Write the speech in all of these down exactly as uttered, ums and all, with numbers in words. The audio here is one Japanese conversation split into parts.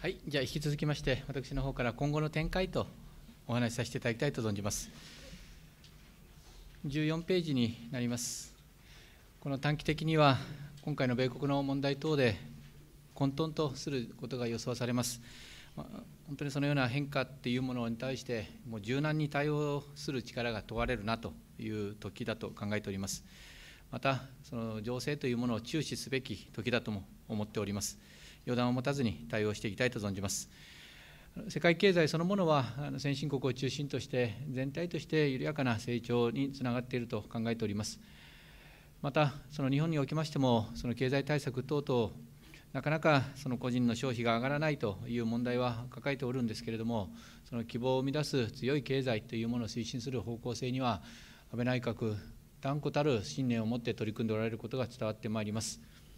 はい、じゃあ引き続きまして、私の方から今後の展開とお話しさせていただきたいと存じます。じゅうよんページになります。この短期的には、今回の米国の問題等で混沌とすることが予想されます。まあ、本当にそのような変化というものに対して、もう柔軟に対応する力が問われるなという時だと考えております。また、その情勢というものを注視すべき時だとも思っております。予断を持たずに対応していきたいと存じます。世界経済そのものは先進国を中心として全体として緩やかな成長につながっていると考えております。またその日本におきましてもその経済対策等々なかなかその個人の消費が上がらないという問題は抱えておるんですけれども、その希望を生み出す強い経済というものを推進する方向性には安倍内閣断固たる信念を持って取り組んでおられることが伝わってまいります。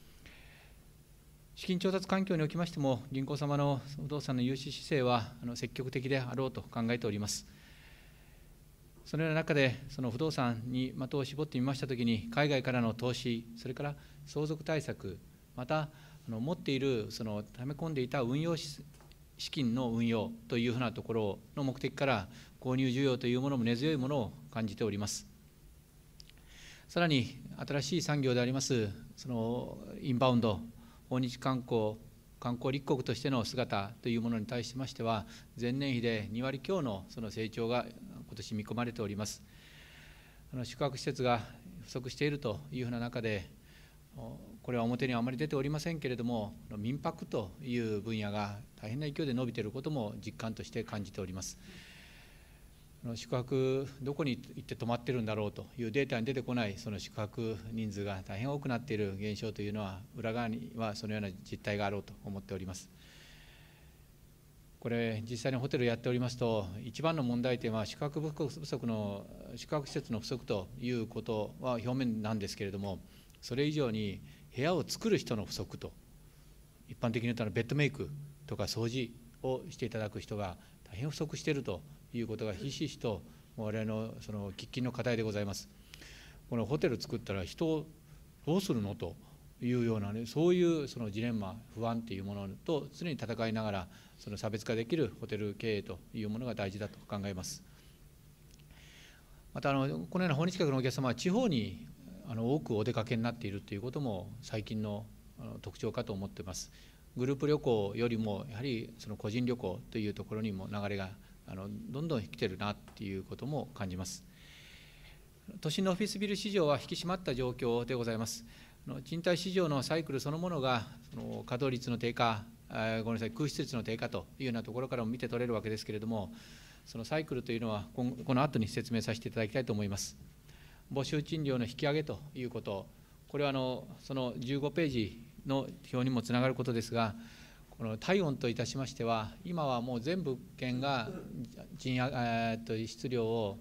資金調達環境におきましても、銀行様の不動産の融資姿勢は積極的であろうと考えております。そのような中で、その不動産に的を絞ってみましたときに、海外からの投資、それから相続対策、また持っているその溜め込んでいた運用資金の運用というふうなところの目的から、購入需要というものも根強いものを感じております。さらに、新しい産業であります、そのインバウンド、訪日観光、観光立国としての姿というものに対しましては、前年比でに割強のその成長が今年見込まれております。あの宿泊施設が不足しているというふうな中で、これは表にはあまり出ておりませんけれども、民泊という分野が大変な勢いで伸びていることも実感として感じております。宿泊、どこに行って泊まってるんだろうというデータに出てこないその宿泊人数が大変多くなっている現象というのは、裏側にはそのような実態があろうと思っております。これ、実際にホテルやっておりますと、一番の問題点は宿泊不足の、宿泊施設の不足ということは表面なんですけれども、それ以上に部屋を作る人の不足と、一般的に言ったらベッドメイクとか掃除をしていただく人が大変不足しているということがひしひしと我々のその喫緊の課題でございます。このホテル作ったら人をどうするのというようなね、そういうそのジレンマ、不安というものと常に戦いながら、その差別化できるホテル経営というものが大事だと考えます。またあのこのような訪日客のお客様は地方にあの多くお出かけになっているということも最近の特徴かと思っています。グループ旅行よりもやはりその個人旅行というところにも流れがあのどんどん来てるなということも感じます。都心のオフィスビル市場は引き締まった状況でございます。賃貸市場のサイクルそのものがその稼働率の低下、ごめんなさい、空室率の低下というようなところからも見て取れるわけですけれども、そのサイクルというのはこの後に説明させていただきたいと思います。募集賃料の引き上げということ、これはあのそのじゅうごページの表にもつながることですが、この体温といたしましては、今はもう全物件が賃上げ質量を、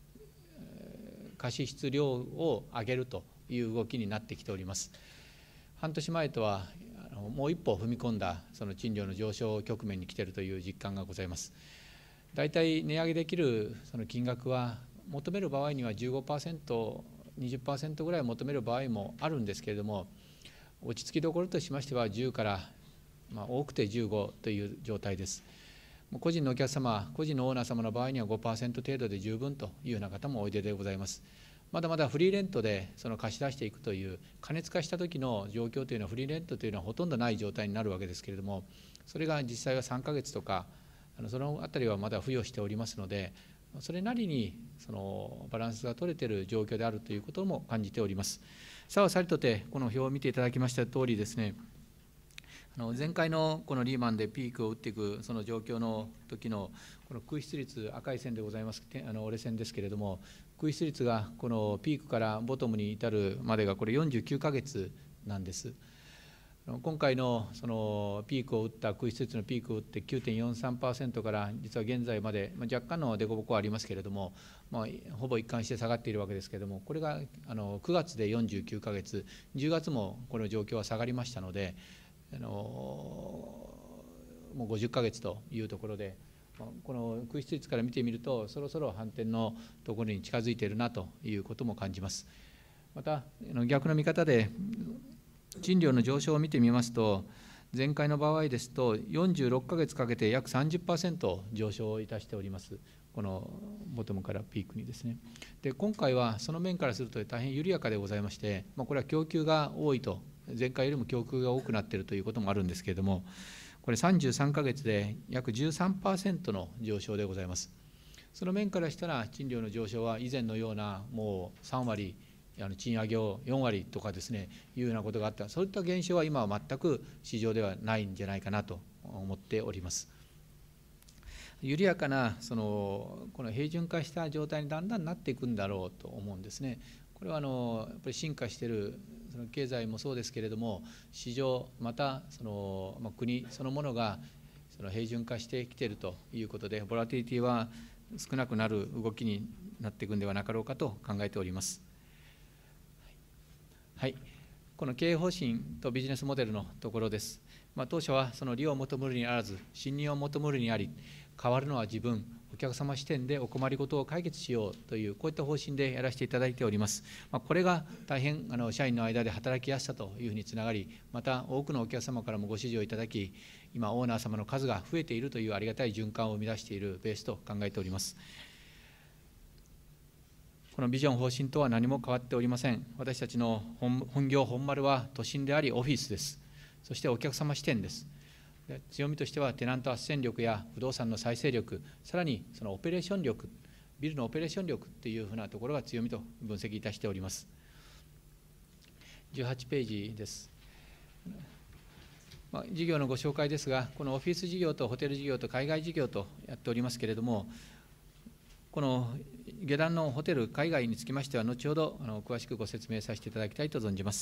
貸し質量を上げるという動きになってきております。半年前とはもう一歩踏み込んだその賃料の上昇局面に来ているという実感がございます。大体値上げできるその金額は、求める場合には じゅうごパーセント、にじゅっパーセント ぐらい求める場合もあるんですけれども、落ち着きどころとしましてはじゅうから、まあ、多くてじゅうごという状態です。個人のお客様、個人のオーナー様の場合には ごパーセント 程度で十分というような方もおいででございます。まだまだフリーレントでその貸し出していくという、過熱化した時の状況というのは、フリーレントというのはほとんどない状態になるわけですけれども、それが実際はさんかげつとか、そのあたりはまだ付与しておりますので、それなりにそのバランスが取れている状況であるということも感じております。さあ、さりとて、この表を見ていただきましたとおりですね、前回のこのリーマンでピークを打っていくその状況の時のこの空室率、赤い線でございます、あの折れ線ですけれども、空室率がこのピークからボトムに至るまでがこれよんじゅうきゅうかげつなんです。今回のそのピークを打った、空室率のピークを打って きゅうてんよんさんパーセント から実は現在まで、まあ、若干の凸凹はありますけれども、まあ、ほぼ一貫して下がっているわけですけれども、これがあのくがつでよんじゅうきゅうかげつ、じゅうがつもこの状況は下がりましたので、あのもうごじゅっかげつというところで、この空室率から見てみると、そろそろ反転のところに近づいているなということも感じます。また逆の見方で、賃料の上昇を見てみますと、 前回の場合ですと、よんじゅうろっかげつかけて約 さんじゅっパーセント 上昇いたしております。このボトムからピークにですね。で、今回はその面からすると大変緩やかでございまして、まあ、これは供給が多いと、前回よりも供給が多くなっているということもあるんですけれども、これさんじゅうさんかげつで約 じゅうさんパーセント の上昇でございます。その面からしたら、賃料の上昇は以前のようなもうさんわり、あの賃上げをよんわりとかですね、いうようなことがあった、そういった現象は今は全く市場ではないんじゃないかなと思っております。緩やかなそのこの平準化した状態にだんだんなっていくんだろうと思うんですね。これはあのやっぱり進化しているその経済もそうですけれども、市場またその、まあ、国そのものがその平準化してきているということで、ボラティリティは少なくなる動きになっていくんではなかろうかと考えております。はい、この経営方針とビジネスモデルのところです。まあ、当社はその利を求めるにあらず、信任を求めるにあり、変わるのは自分、お客様視点でお困りごとを解決しようという、こういった方針でやらせていただいております。まあ、これが大変あの社員の間で働きやすさというふうにつながり、また多くのお客様からもご支持をいただき、今、オーナー様の数が増えているというありがたい循環を生み出しているベースと考えております。このビジョン方針とは何も変わっておりません。私たちの 本, 本業本丸は都心でありオフィスです。そしてお客様視点です。で、強みとしてはテナント斡旋力や不動産の再生力、さらにそのオペレーション力、ビルのオペレーション力というふうなところが強みと分析いたしております。じゅうはちページです。まあ、事業のご紹介ですが、このオフィス事業とホテル事業と海外事業とやっておりますけれども、この下段のホテル、海外につきましては、後ほどあの詳しくご説明させていただきたいと存じます。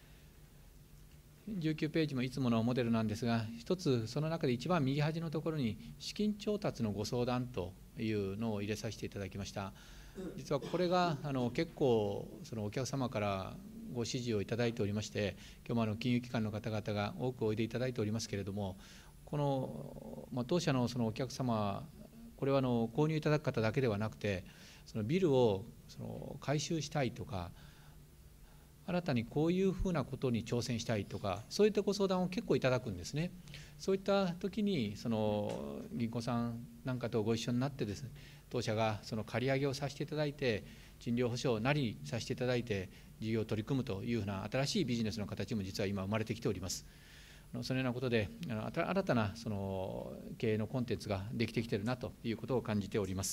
じゅうきゅうページもいつものモデルなんですが、一つその中で一番右端のところに、資金調達のご相談というのを入れさせていただきました。実はこれがあの結構、そのお客様からご指示をいただいておりまして、今日もあの金融機関の方々が多くおいでいただいておりますけれども、この、まあ、当社のそのお客様、これはあの購入いただく方だけではなくて、そのビルをその改修したいとか、新たにこういうふうなことに挑戦したいとか、そういったご相談を結構いただくんですね。そういった時にその銀行さんなんかとご一緒になってですね、当社がその借り上げをさせていただいて、賃料保証なりさせていただいて、事業を取り組むというふうな新しいビジネスの形も実は今生まれてきております。そのようなことで、新たなその経営のコンテンツができてきているなということを感じております。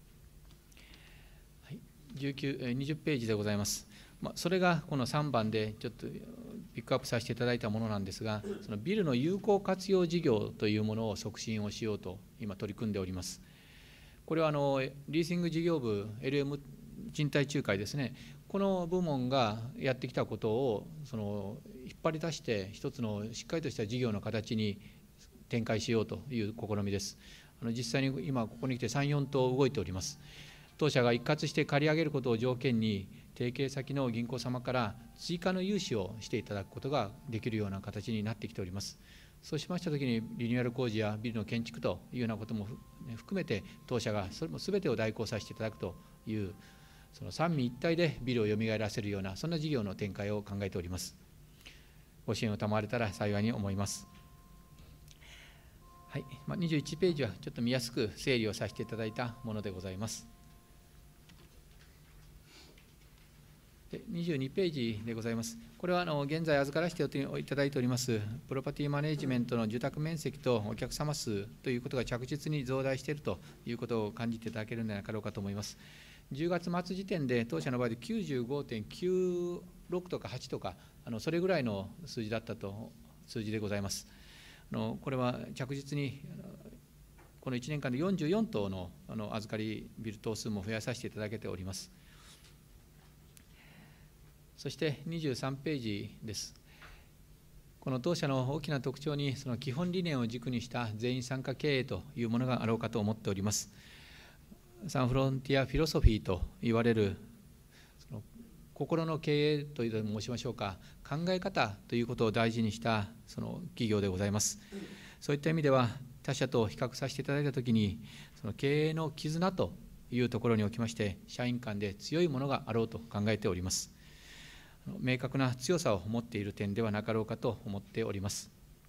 はい、じゅうきゅう、にじゅうページでございます。まあ、それがこのさんばんでちょっとピックアップさせていただいたものなんですが、そのビルの有効活用事業というものを促進をしようと今取り組んでおります。これはあのリーシング事業部 エルエム 賃貸仲介ですね、この部門がやってきたことをその引っ張り出して一つのしっかりとした事業の形に展開しようという試みです。あの実際に今ここに来てさん、よんとう動いております。当社が一括して借り上げることを条件に、提携先の銀行様から追加の融資をしていただくことができるような形になってきております。そうしましたときに、リニューアル工事やビルの建築というようなことも含めて、当社がそれもすべてを代行させていただくという、その三位一体でビルをよみがえらせるような、そんな事業の展開を考えております。ご支援を賜れたら幸いに思います。はい、まあ、にじゅういちページはちょっと見やすく整理をさせていただいたものでございます。にじゅうにページでございます。これはあの現在預からせていただいておりますプロパティマネジメントの住宅面積とお客様数ということが着実に増大しているということを感じていただけるのではなかろうかと思います。じゅうがつ末時点で当社の場合で きゅうじゅうごてんきゅうろく とかはちとか、あのそれぐらいの数字だったと数字でございます。あのこれは着実にこのいちねんかんでよんじゅうよん棟のあの預かりビル棟数も増やさせていただけております。そしてにじゅうさんページです。この当社の大きな特徴に、その基本理念を軸にした全員参加経営というものがあろうかと思っております。サンフロンティアフィロソフィーと言われる、その心の経営というと申しましょうか、考え方ということを大事にしたその企業でございます。そういった意味では、他社と比較させていただいたときに、その経営の絆というところにおきまして、社員間で強いものがあろうと考えております。明確な強さを持っている点ではなかろうかと思っております。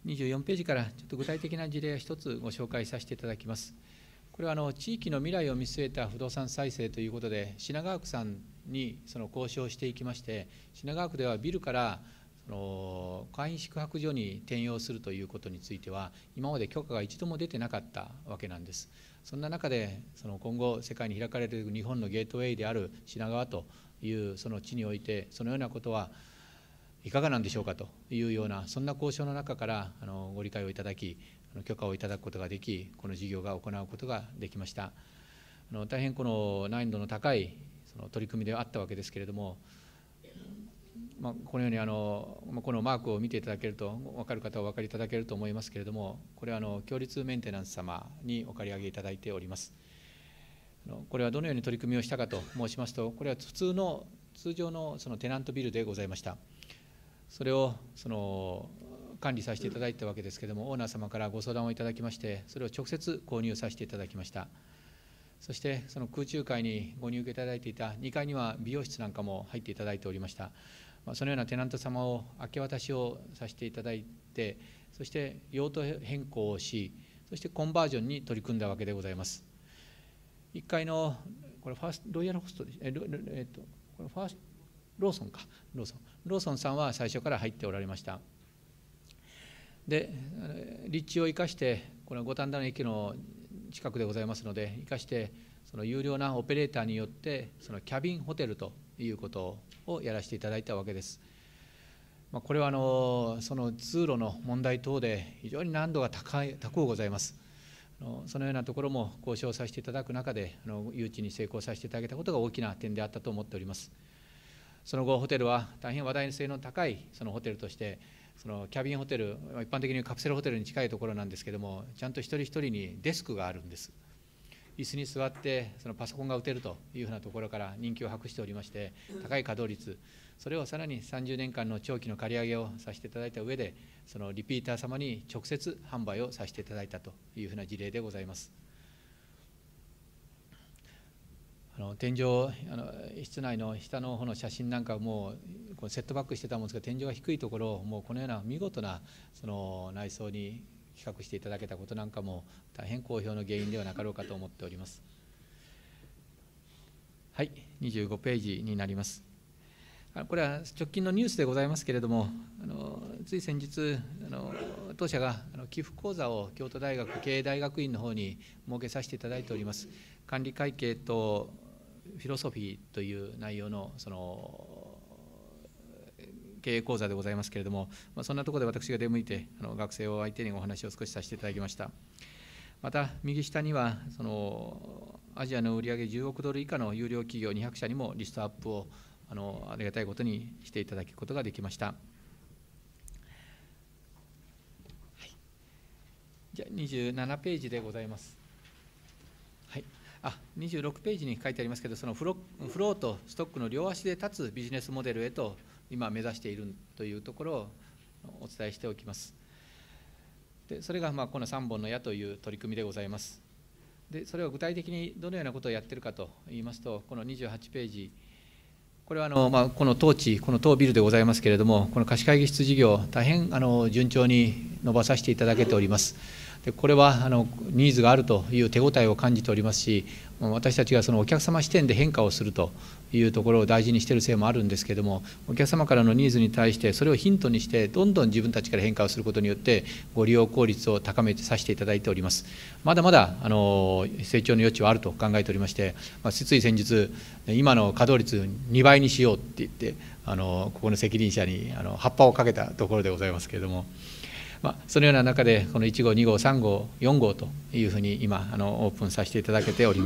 にじゅうよんページからちょっと具体的な事例を一つご紹介させていただきます。これはあの地域の未来を見据えた不動産再生ということで、品川区さんにその交渉していきまして、品川区ではビルからその簡易宿泊所に転用するということについては、今まで許可が一度も出てなかったわけなんです。そんな中で、その今後、世界に開かれる日本のゲートウェイである品川というその地において、そのようなことはいかがなんでしょうかというような、そんな交渉の中からあのご理解をいただき、許可をいただくことができ、この事業が行うことができました。あの大変この難易度の高いその取り組みではあったわけですけれども、まあ、このようにあのこのマークを見ていただけると、分かる方はお分かりいただけると思いますけれども、これはあの共立メンテナンス様にお借り上げいただいております。これはどのように取り組みをしたかと申しますと、これは普通の通常のそのテナントビルでございました。それをその管理させていただいたわけですけれども、オーナー様からご相談をいただきまして、それを直接購入させていただきました。そしてその空中階にご入居いただいていたにかいには美容室なんかも入っていただいておりました。そのようなテナント様を明け渡しをさせていただいて、そして用途変更をし、そしてコンバージョンに取り組んだわけでございます。いっかいのこれファーストロイヤルホストで、ええっとこれファーストローソンかローソンローソンさんは最初から入っておられました。で立地を生かして、この五反田の駅の近くでございますので、生かしてその有料なオペレーターによってそのキャビンホテルということをやらせていただいたわけです。まあ、これはあのその通路の問題等で非常に難度が高い高うございます。そのようなところも交渉させていただく中で、あの誘致に成功させていただけたことが大きな点であったと思っております。その後、ホテルは大変話題性の高いそのホテルとして、そのキャビンホテル、一般的にカプセルホテルに近いところなんですけれども、ちゃんと一人一人にデスクがあるんです。椅子に座ってそのパソコンが打てるというふうなところから人気を博しておりまして、高い稼働率、それをさらにさんじゅうねんかんの長期の借り上げをさせていただいた上で、そのリピーター様に直接販売をさせていただいたというふうな事例でございます。あの天井、あの室内の下の方の写真なんかもこうセットバックしてたもんですが、天井が低いところをもうこのような見事なその内装に企画していただけたことなんかも大変好評の原因ではなかろうかと思っております。はい、にじゅうごページになります。これは直近のニュースでございますけれども、あのつい先日あの当社があの寄付講座を京都大学経営大学院の方に設けさせていただいております。管理会計とフィロソフィーという内容のその経営講座でございますけれども、まあ、そんなところで私が出向いてあの学生を相手にお話を少しさせていただきました。また右下にはそのアジアの売上じゅうおくドル以下の優良企業にひゃくしゃにもリストアップをあのありがたいことにしていただくことができました。はい、じゃあにじゅうななページでございます。はい、あにじゅうろくページに書いてありますけど、そのフロフローとストックの両足で立つビジネスモデルへと今目指しているというところをお伝えしておきます。でそれがまあこのさんぼんの矢という取り組みでございます。でそれを具体的にどのようなことをやっているかといいますと、このにじゅうはちページ、これはあの、まあ、この当地、この当ビルでございますけれども、この貸し会議室事業、大変あの順調に伸ばさせていただけております。でこれはあのニーズがあるという手応えを感じておりますし、私たちがそのお客様視点で変化をするというところを大事にしているせいもあるんですけれども、お客様からのニーズに対してそれをヒントにして、どんどん自分たちから変化をすることによってご利用効率を高めてさせていただいております。まだまだあの成長の余地はあると考えておりまして、まあ、つい先日今の稼働率にばいにしようって言って、あのここの責任者にあの葉っぱをかけたところでございますけれども、まあ、そのような中でこのいち号、に号、さん号、よん号というふうに今あのオープンさせていただけております。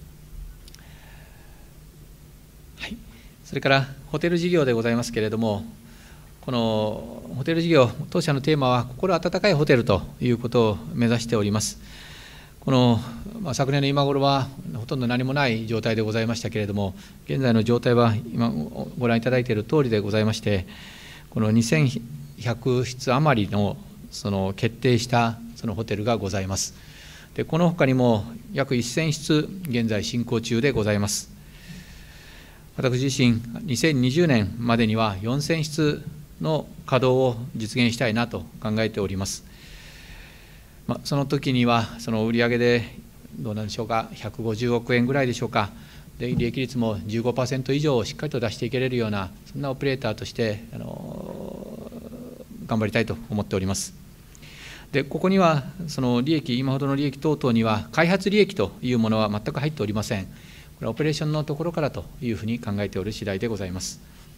はい、それからホテル事業でございますけれども、このホテル事業、当社のテーマは心温かいホテルということを目指しております。この、まあ、昨年の今頃はほとんど何もない状態でございましたけれども、現在の状態は今ご覧いただいている通りでございまして、このにせんひゃくしつ余りのその決定したそのホテルがございます。でこのほかにも約せんしつ現在進行中でございます。私自身にせんにじゅうねんまでにはよんせんしつの稼働を実現したいなと考えております。まあ、その時には、その売上でどうなんでしょうか、ひゃくごじゅうおくえんぐらいでしょうか、で利益率も じゅうごパーセント 以上をしっかりと出していけれるような、そんなオペレーターとしてあの頑張りたいと思っております。でここには、その利益、今ほどの利益等々には、開発利益というものは全く入っておりません。これはオペレーションのところからというふうに考えておる次第でございます。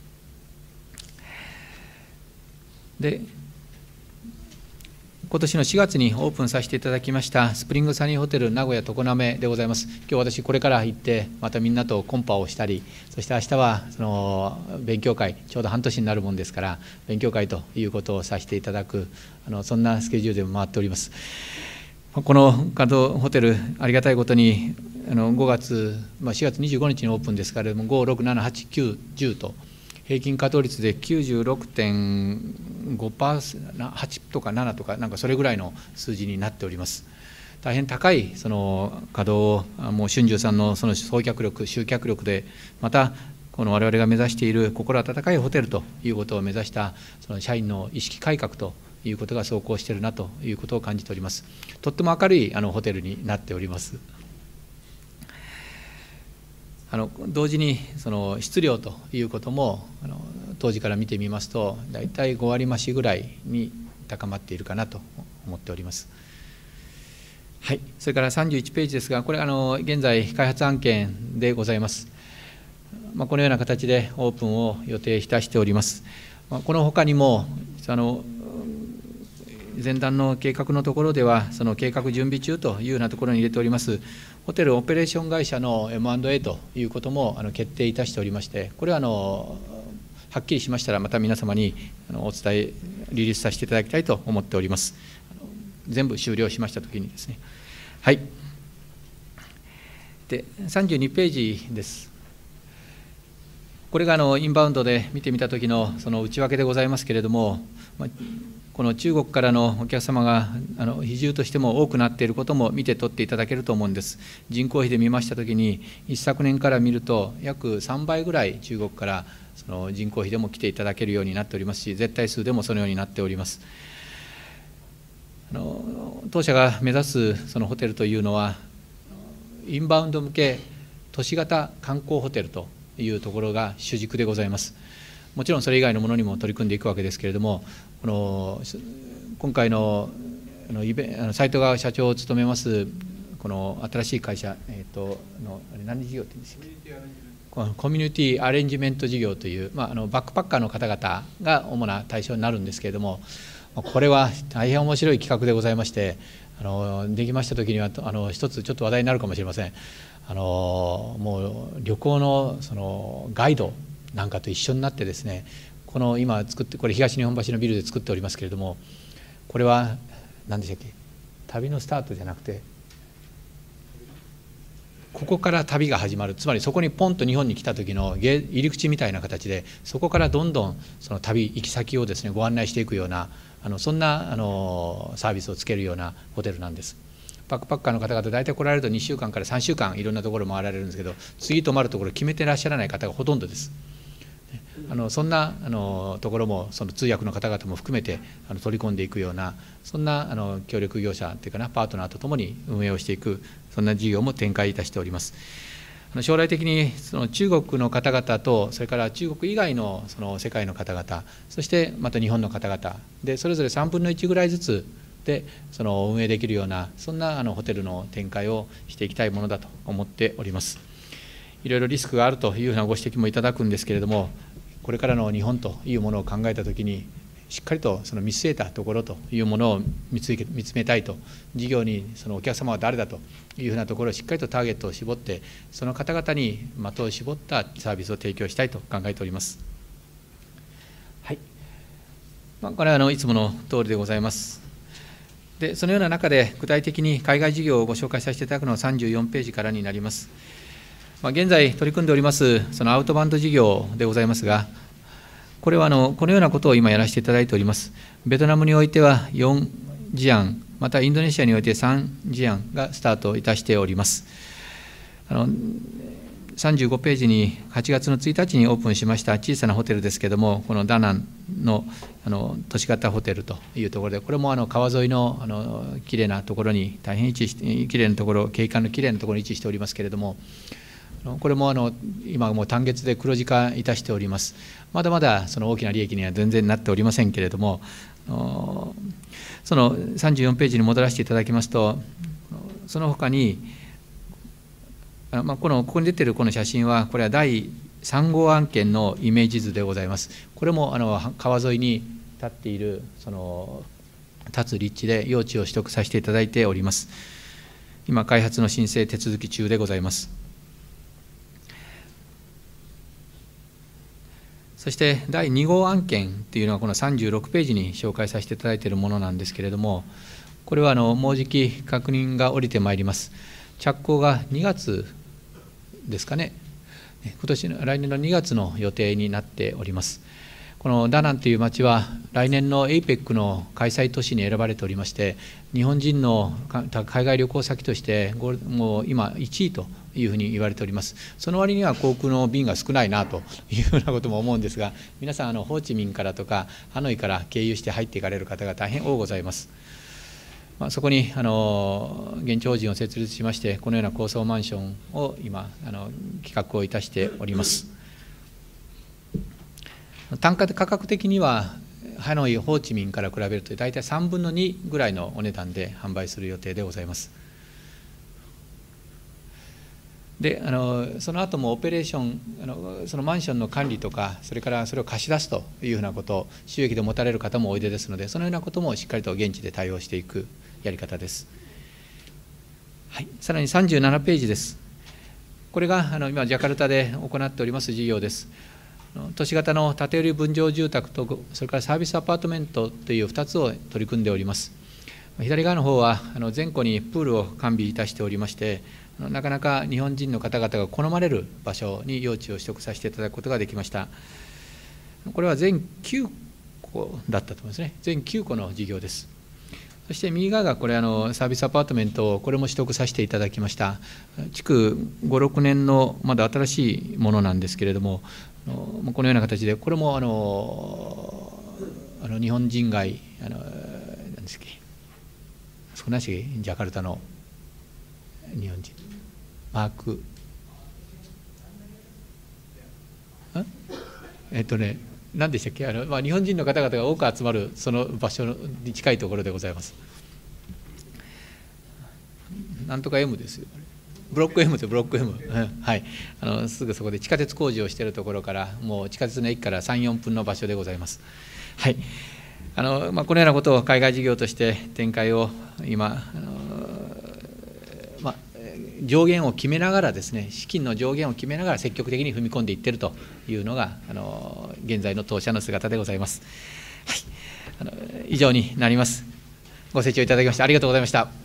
で今年のしがつにオープンさせていただきましたスプリングサニーホテル名古屋常滑でございます。今日私これから行ってまたみんなとコンパをしたり、そして明日はその勉強会、ちょうど半年になるもんですから勉強会ということをさせていただく、あのそんなスケジュールでも回っております。この稼働ホテル、ありがたいことにあのごがつ、まあ、しがつにじゅうごにちにオープンですから、ご、ろく、なな、はち、きゅう、じゅうと平均稼働率で きゅうじゅうろくてんごパーセント、はちとかななとか、なんかそれぐらいの数字になっております。大変高いその稼働を、もう春秋さんのその送客力、集客力で、またこの我々が目指している心温かいホテルということを目指したその社員の意識改革ということが走行しているなということを感じております。とっても明るいあのホテルになっております。あの同時にその質量ということもあの当時から見てみますと、大体ごわり増しぐらいに高まっているかなと思っております。はい、それからさんじゅういちページですが、これあの現在開発案件でございます。まあ、このような形でオープンを予定いたしております。まあ、このほかにもあの前段の計画のところでは、その計画準備中というようなところに入れております、ホテルオペレーション会社の エムアンドエー ということもあの決定いたしておりまして、これはあのはっきりしましたら、また皆様にお伝え、リリースさせていただきたいと思っております。全部終了しましたときにですね。はい。で、さんじゅうにページです。これがあのインバウンドで見てみたときのその内訳でございますけれども、まあこの中国からのお客様があの比重としても多くなっていることも見て取っていただけると思うんです。人口比で見ましたときに、一昨年から見ると、約さんばいぐらい中国からその人口比でも来ていただけるようになっておりますし、絶対数でもそのようになっております。あの当社が目指すそのホテルというのは、インバウンド向け都市型観光ホテルというところが主軸でございます。もちろんそれ以外のものにも取り組んでいくわけですけれども、この今回のあのイベあの斉藤川社長を務めますこの新しい会社、えー、との何事業って言うんですか、コミュニティアレンジメント事業という、まあ、あのバックパッカーの方々が主な対象になるんですけれども、これは大変面白い企画でございまして、あのできました時にはあの一つちょっと話題になるかもしれません。あのもう旅行のそのガイドなんかと一緒になってですね、この今作って、これ東日本橋のビルで作っておりますけれども、これは何でしたっけ、旅のスタートじゃなくて、ここから旅が始まる、つまりそこにポンと日本に来た時の入り口みたいな形で、そこからどんどんその旅行き先をですねご案内していくような、あのそんなあのサービスをつけるようなホテルなんです。バックパッカーの方々、大体来られるとにしゅうかんからさんしゅうかんいろんなところ回られるんですけど、次泊まるところ決めてらっしゃらない方がほとんどです。あのそんなあのところも、その通訳の方々も含めてあの取り込んでいくような、そんなあの協力業者というかな、パートナーとともに運営をしていく、そんな事業も展開いたしております。あの将来的にその中国の方々と、それから中国以外のその世界の方々、そしてまた日本の方々で、それぞれさんぶんのいちぐらいずつでその運営できるような、そんなあのホテルの展開をしていきたいものだと思っております。いろいろリスクがあるというふうなご指摘もいただくんですけれども、これからの日本というものを考えたときに、しっかりとその見据えたところというものを見つけ見つめたいと、事業にそのお客様は誰だというふうなところをしっかりとターゲットを絞って、その方々に的を絞ったサービスを提供したいと考えております。はい、まあ、これはあのいつもの通りでございます。でそのような中で、具体的に海外事業をご紹介させていただくのはさんじゅうよんページからになります。まあ、現在取り組んでおりますそのアウトバウンド事業でございますが、これはあのこのようなことを今やらせていただいております。ベトナムにおいてはよん事案、またインドネシアにおいてさん事案がスタートいたしております。あのさんじゅうごページにはちがつのついたちにオープンしました小さなホテルですけれども、このダナンのあの都市型ホテルというところで、これもあの川沿いのあのきれいなところに、大変位置しきれいなところ、景観のきれいなところに位置しておりますけれども、これもあの今もう単月で黒字化いたしております。まだまだその大きな利益には全然なっておりませんけれども、そのさんじゅうよんページに戻らせていただきますと、その他に、まあ、このここに出ているこの写真は、これはだいさん号案件のイメージ図でございます。これもあの川沿いに立っている、その立つ立地で用地を取得させていただいております。今、開発の申請手続き中でございます。そしてだいに号案件というのは、このさんじゅうろくページに紹介させていただいているものなんですけれども、これはあのもうじき確認が下りてまいります。着工がにがつですかね、今年の来年のにがつの予定になっております。このダナンという町は、来年の エイペック の開催都市に選ばれておりまして、日本人の海外旅行先として、もう今、いちいというふうに言われております。その割には航空の便が少ないなというふうなことも思うんですが、皆さん、あのホーチミンからとか、ハノイから経由して入っていかれる方が大変多ございます。まあ、そこにあの現地法人を設立しまして、このような高層マンションを今、あの企画をいたしております。単価価格的には、ハノイ、ホーチミンから比べると、大体さんぶんのにぐらいのお値段で販売する予定でございます。であのその後もオペレーションあの、そのマンションの管理とか、それからそれを貸し出すというふうなことを、収益で持たれる方もおいでですので、そのようなこともしっかりと現地で対応していくやり方です。はい、さらにさんじゅうななページです。これがあの今、ジャカルタで行っております事業です。都市型の建て売り分譲住宅と、それからサービスアパートメントというふたつを取り組んでおります。左側の方は、あの前後にプールを完備いたしておりまして、なかなか日本人の方々が好まれる場所に用地を取得させていただくことができました。これは全きゅうこだったと思いますね。全きゅうこの事業です。そして右側がこれあのサービスアパートメントをこれも取得させていただきました。築ご、ろくねんのまだ新しいものなんですけれども、このような形で、これもあのあの日本人街、あの何ですっけ、少なしジャカルタの日本人、マーク、えっとね、何でしたっけ、あの、まあ、日本人の方々が多く集まるその場所に近いところでございます。なんとか M ですよ。ブロック M とブロック M、はい、あのすぐそこで地下鉄工事をしているところから、もう地下鉄の駅からさん、よんぷんの場所でございます。はい、あのまあ、このようなことを海外事業として展開を今、あのまあ、上限を決めながらですね、資金の上限を決めながら積極的に踏み込んでいっているというのが、あの現在の当社の姿でございます。はい、あの以上になります。ご清聴いただきましてありがとうございました。